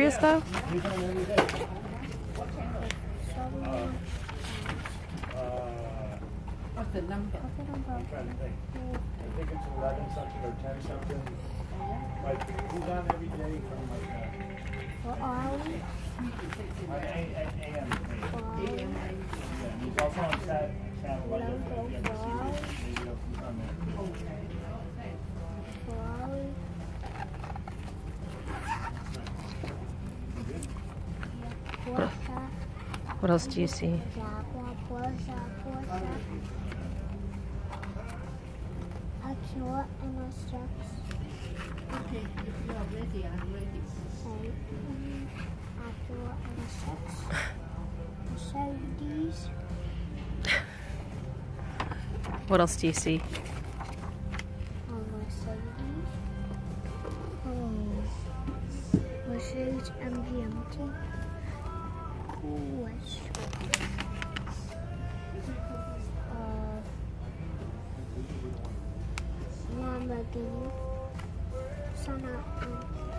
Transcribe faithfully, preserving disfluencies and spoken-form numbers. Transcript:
Curious though? What's the number? I'm trying to think. I think it's eleven something or ten something. Like, he's on every day from like uh, What are we? A M. Yeah, he's also on Sat Channel like Number the five. radio from there. What else do you see? Aqua and a steps. Okay, if you are ready, I'm ready. Aqua and a steps. Mercedes. What else do you see? A Mercedes. Oh. Mercedes M G M T. West. Uh, Lamborghini. Sana and